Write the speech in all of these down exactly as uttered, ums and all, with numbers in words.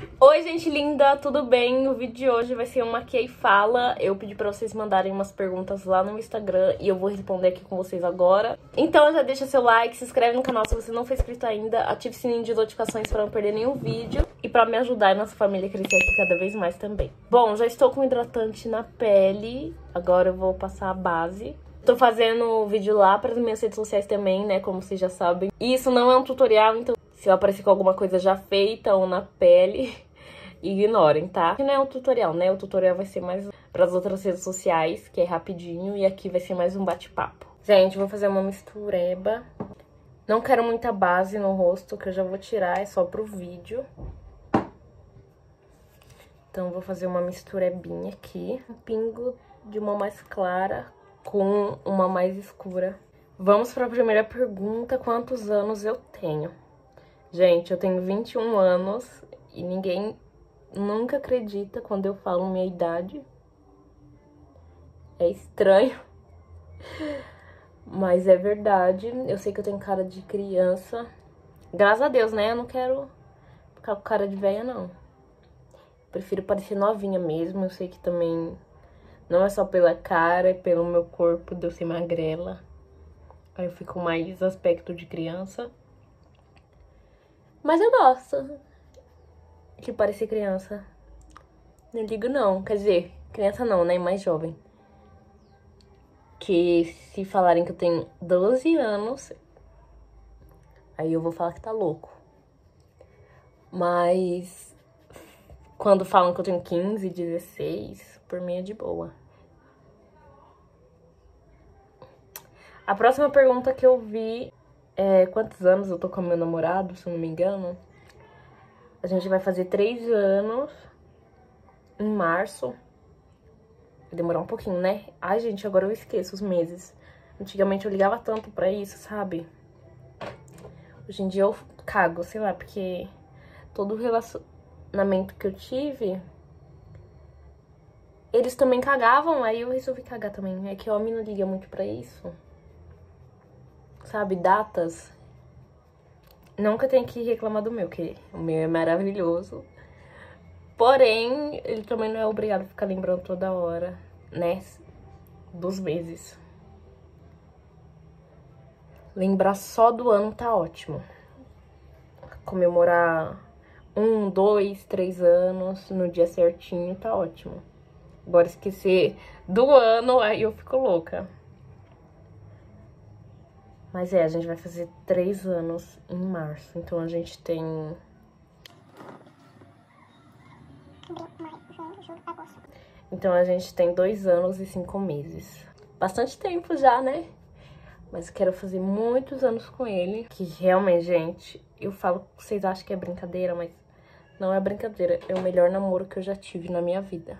Oi, gente linda, tudo bem? O vídeo de hoje vai ser uma Aqui e Fala. Eu pedi pra vocês mandarem umas perguntas lá no Instagram e eu vou responder aqui com vocês agora. Então já deixa seu like, se inscreve no canal se você não for inscrito ainda, ative o sininho de notificações pra não perder nenhum vídeo e pra me ajudar e nossa família a crescer aqui cada vez mais também. Bom, já estou com hidratante na pele, agora eu vou passar a base. Tô fazendo vídeo lá para as minhas redes sociais também, né, como vocês já sabem. E isso não é um tutorial, então se eu aparecer com alguma coisa já feita ou na pele, ignorem, tá? Não é um tutorial, né? O tutorial vai ser mais para as outras redes sociais, que é rapidinho, e aqui vai ser mais um bate-papo. Gente, vou fazer uma mistureba. Não quero muita base no rosto, que eu já vou tirar, é só pro vídeo. Então, vou fazer uma misturebinha aqui. Um pingo de uma mais clara com uma mais escura. Vamos para a primeira pergunta. Quantos anos eu tenho? Gente, eu tenho vinte e um anos e ninguém nunca acredita quando eu falo minha idade. É estranho, mas é verdade. Eu sei que eu tenho cara de criança. Graças a Deus, né? Eu não quero ficar com cara de velha, não. Prefiro parecer novinha mesmo. Eu sei que também não é só pela cara, é pelo meu corpo de eu ser magrela. Aí eu fico mais aspecto de criança. Mas eu gosto de parecer criança. Não ligo não, quer dizer, criança não, né? Mais jovem. Que se falarem que eu tenho doze anos, aí eu vou falar que tá louco. Mas quando falam que eu tenho quinze, dezesseis, por mim é de boa. A próxima pergunta que eu vi é quantos anos eu tô com meu namorado, se eu não me engano. A gente vai fazer três anos em março. Vai demorar um pouquinho, né? Ai, gente, agora eu esqueço os meses. Antigamente eu ligava tanto pra isso, sabe? Hoje em dia eu cago, sei lá, porque todo relacionamento que eu tive, eles também cagavam, aí eu resolvi cagar também. É que o homem não liga muito pra isso. Sabe, datas. Nunca tem que reclamar do meu, que o meu é maravilhoso. Porém, ele também não é obrigado a ficar lembrando toda hora, né, dos meses. Lembrar só do ano tá ótimo. Comemorar um, dois, três anos no dia certinho tá ótimo. Agora esquecer do ano, aí eu fico louca. Mas é, a gente vai fazer três anos em março, então a gente tem... Então a gente tem dois anos e cinco meses. Bastante tempo já, né? Mas eu quero fazer muitos anos com ele. Que realmente, gente, eu falo, vocês acham que é brincadeira, mas não é brincadeira. É o melhor namoro que eu já tive na minha vida.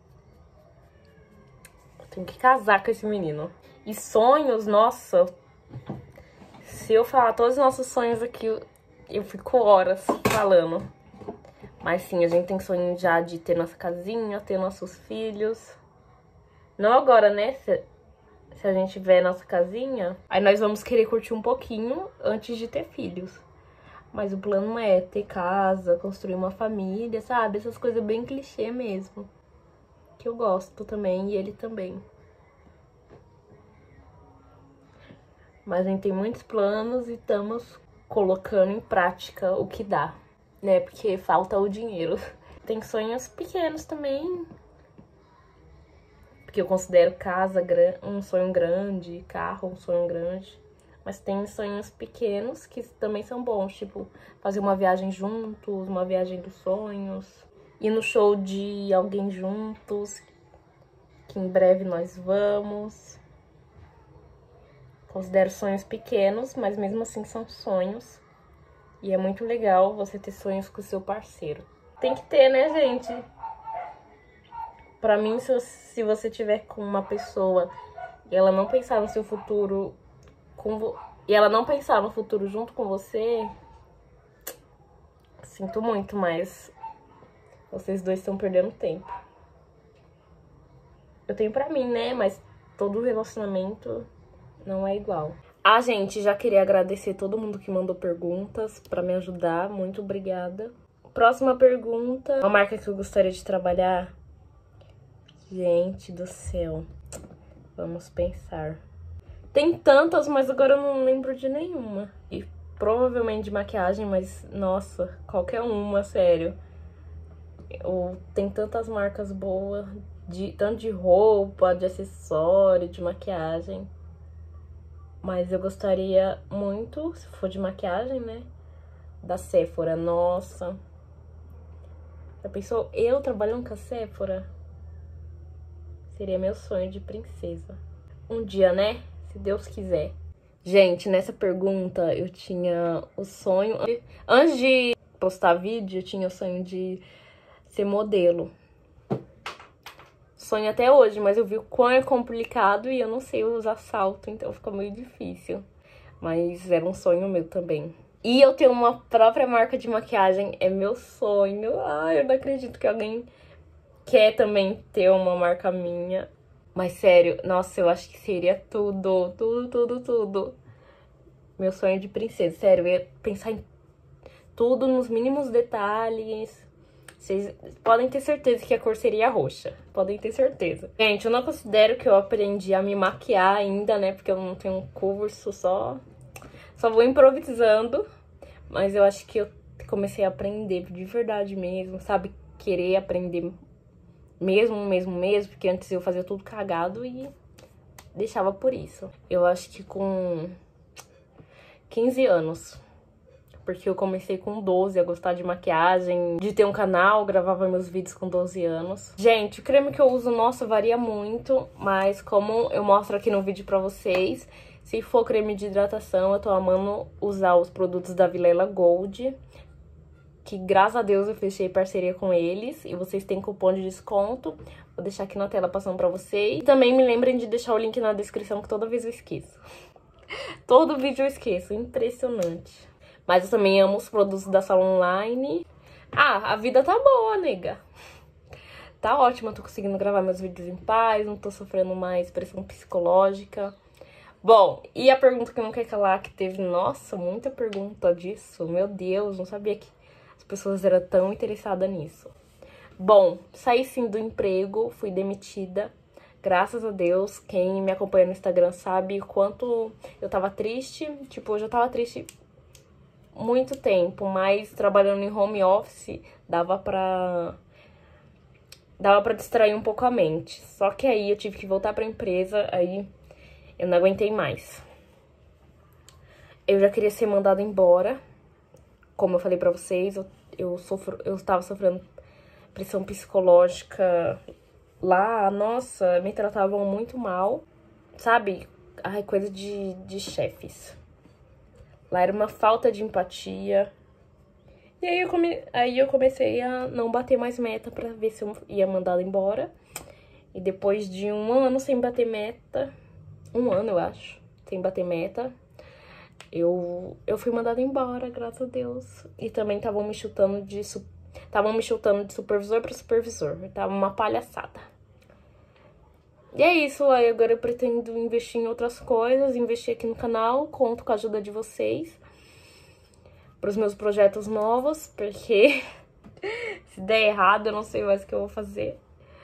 Eu tenho que casar com esse menino. E sonhos, nossa... Se eu falar todos os nossos sonhos aqui, eu fico horas falando. Mas sim, a gente tem sonho já de ter nossa casinha, ter nossos filhos. Não agora, né? Se, se a gente tiver nossa casinha, aí nós vamos querer curtir um pouquinho antes de ter filhos. Mas o plano é ter casa, construir uma família, sabe? Essas coisas bem clichê mesmo. Que eu gosto também e ele também. Mas a gente tem muitos planos e estamos colocando em prática o que dá, né? Porque falta o dinheiro. Tem sonhos pequenos também. Porque eu considero casa um sonho grande, carro um sonho grande. Mas tem sonhos pequenos que também são bons. Tipo, fazer uma viagem juntos, uma viagem dos sonhos. Ir no show de alguém juntos, que em breve nós vamos. Considero sonhos pequenos, mas mesmo assim são sonhos. E é muito legal você ter sonhos com o seu parceiro. Tem que ter, né, gente? Pra mim, se, se você tiver com uma pessoa e ela não pensar no seu futuro com vo... e ela não pensar no futuro junto com você, sinto muito, mas vocês dois estão perdendo tempo. Eu tenho pra mim, né? Mas todo relacionamento não é igual. Ah, gente, já queria agradecer todo mundo que mandou perguntas pra me ajudar. Muito obrigada. Próxima pergunta. Uma marca que eu gostaria de trabalhar? Gente do céu. Vamos pensar. Tem tantas, mas agora eu não lembro de nenhuma. E provavelmente de maquiagem, mas nossa, qualquer uma, sério. Ou tem tantas marcas boas, de, tanto de roupa, de acessório, de maquiagem. Mas eu gostaria muito, se for de maquiagem, né? Da Sephora, nossa. Já pensou eu trabalhando com a Sephora? Seria meu sonho de princesa. Um dia, né? Se Deus quiser. Gente, nessa pergunta eu tinha o sonho... Antes de postar vídeo, eu tinha o sonho de ser modelo. Sonho até hoje, mas eu vi o quão é complicado e eu não sei usar salto, então fica meio difícil. Mas era um sonho meu também. E eu tenho uma própria marca de maquiagem, é meu sonho. Ai, eu não acredito que alguém quer também ter uma marca minha. Mas sério, nossa, eu acho que seria tudo, tudo, tudo, tudo. Meu sonho de princesa, sério, eu ia pensar em tudo nos mínimos detalhes. Vocês podem ter certeza que a cor seria roxa. Podem ter certeza. Gente, eu não considero que eu aprendi a me maquiar ainda, né? Porque eu não tenho um curso, só... Só vou improvisando. Mas eu acho que eu comecei a aprender de verdade mesmo, sabe? Querer aprender mesmo, mesmo, mesmo. Porque antes eu fazia tudo cagado e deixava por isso. Eu acho que com quinze anos... Porque eu comecei com doze a gostar de maquiagem, de ter um canal, gravava meus vídeos com doze anos. Gente, o creme que eu uso, nossa, varia muito, mas como eu mostro aqui no vídeo pra vocês, se for creme de hidratação, eu tô amando usar os produtos da Vilela Gold, que graças a Deus eu fechei parceria com eles, e vocês têm cupom de desconto. Vou deixar aqui na tela passando pra vocês. E também me lembrem de deixar o link na descrição, que toda vez eu esqueço. Todo vídeo eu esqueço, impressionante. Mas eu também amo os produtos da Salon Online. Ah, a vida tá boa, nega. Tá ótima, eu tô conseguindo gravar meus vídeos em paz, não tô sofrendo mais pressão psicológica. Bom, e a pergunta que não quer calar, que teve, nossa, muita pergunta disso. Meu Deus, não sabia que as pessoas eram tão interessadas nisso. Bom, saí sim do emprego, fui demitida. Graças a Deus, quem me acompanha no Instagram sabe o quanto eu tava triste. Tipo, eu já tava triste muito tempo, mas trabalhando em home office dava pra... dava pra distrair um pouco a mente. Só que aí eu tive que voltar pra empresa, aí eu não aguentei mais. Eu já queria ser mandada embora. Como eu falei pra vocês, eu, eu, sofro, eu tava sofrendo pressão psicológica lá. Nossa, me tratavam muito mal. Sabe? Ai, coisa de, de chefes. Lá era uma falta de empatia. E aí eu, come... aí eu comecei a não bater mais meta pra ver se eu ia mandada embora. E depois de um ano sem bater meta, um ano eu acho, sem bater meta, eu, eu fui mandada embora, graças a Deus. E também estavam me chutando de estavam me chutando de supervisor pra supervisor. Tava uma palhaçada. E é isso, aí agora eu pretendo investir em outras coisas, investir aqui no canal, conto com a ajuda de vocês para os meus projetos novos, porque se der errado eu não sei mais o que eu vou fazer.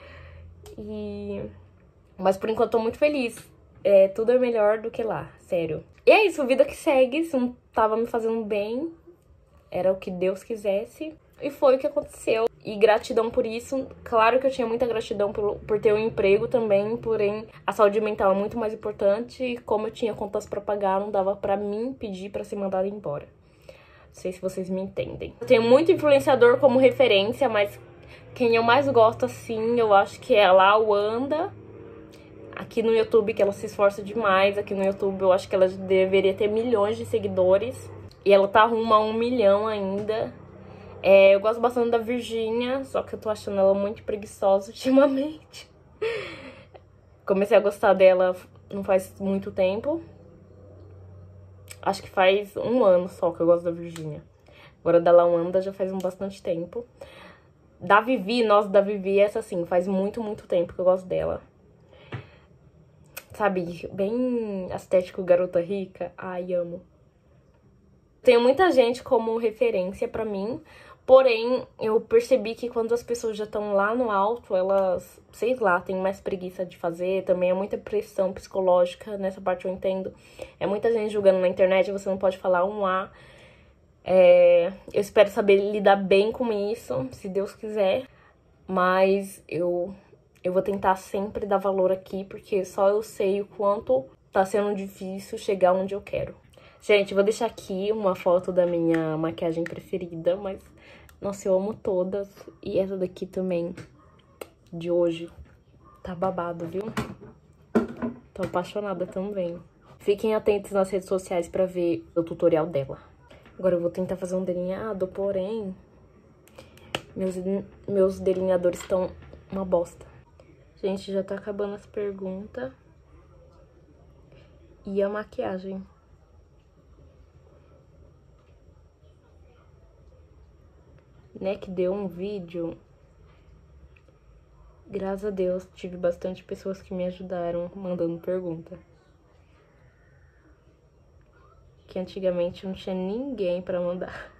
E... Mas por enquanto eu tô muito feliz, é, tudo é melhor do que lá, sério. E é isso, vida que segue, se não tava me fazendo bem, era o que Deus quisesse, e foi o que aconteceu. E gratidão por isso. Claro que eu tinha muita gratidão por, por ter um emprego também, porém a saúde mental é muito mais importante. E como eu tinha contas pra pagar, não dava pra mim pedir pra ser mandada embora. Não sei se vocês me entendem. Eu tenho muito influenciador como referência, mas quem eu mais gosto, assim, eu acho que é a Lawanda. Aqui no YouTube, que ela se esforça demais. Aqui no YouTube eu acho que ela deveria ter milhões de seguidores. E ela tá rumo a um milhão ainda. É, eu gosto bastante da Virgínia, só que eu tô achando ela muito preguiçosa ultimamente. Comecei a gostar dela não faz muito tempo. Acho que faz um ano só que eu gosto da Virgínia. Agora da Lawanda já faz um bastante tempo. Da Vivi, nossa, da Vivi, essa assim, faz muito, muito tempo que eu gosto dela. Sabe, bem estético, garota rica. Ai, amo. Tenho muita gente como referência pra mim, Porém, eu percebi que quando as pessoas já estão lá no alto, elas, sei lá, têm mais preguiça de fazer. Também é muita pressão psicológica, nessa parte eu entendo. É muita gente julgando na internet, você não pode falar um A. É, eu espero saber lidar bem com isso, se Deus quiser. Mas eu, eu vou tentar sempre dar valor aqui, porque só eu sei o quanto tá sendo difícil chegar onde eu quero. Gente, vou deixar aqui uma foto da minha maquiagem preferida, mas... Nossa, eu amo todas. E essa daqui também, de hoje, tá babado, viu? Tô apaixonada também. Fiquem atentos nas redes sociais pra ver o tutorial dela. Agora eu vou tentar fazer um delineado, porém... Meus, meus delineadores estão uma bosta. Gente, já tá acabando as perguntas. E a maquiagem. Né, que deu um vídeo, graças a Deus, tive bastante pessoas que me ajudaram mandando pergunta. Que antigamente não tinha ninguém pra mandar.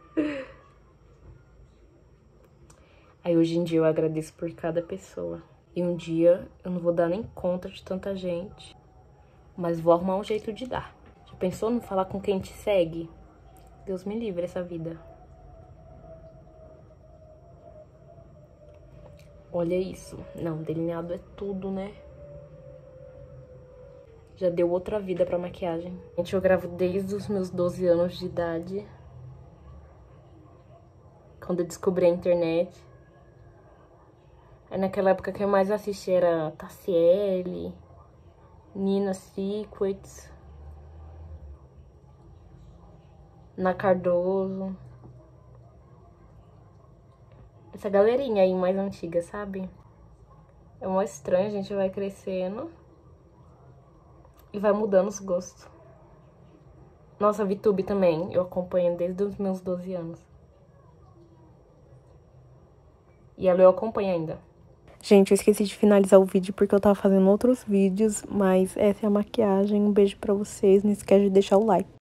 Aí hoje em dia eu agradeço por cada pessoa. E um dia eu não vou dar nem conta de tanta gente, mas vou arrumar um jeito de dar. Já pensou não falar com quem te segue? Deus me livre essa vida. Olha isso. Não, delineado é tudo, né? Já deu outra vida pra maquiagem. Gente, eu gravo desde os meus doze anos de idade. Quando eu descobri a internet. Aí naquela época que eu mais assisti era Tassiele, Nina Secrets, Na Cardoso. Essa galerinha aí mais antiga, sabe? É mó estranho, a gente vai crescendo e vai mudando os gostos. Nossa, VTube também, eu acompanho desde os meus doze anos. E ela eu acompanho ainda. Gente, eu esqueci de finalizar o vídeo porque eu tava fazendo outros vídeos, mas essa é a maquiagem. Um beijo pra vocês, não esquece de deixar o like.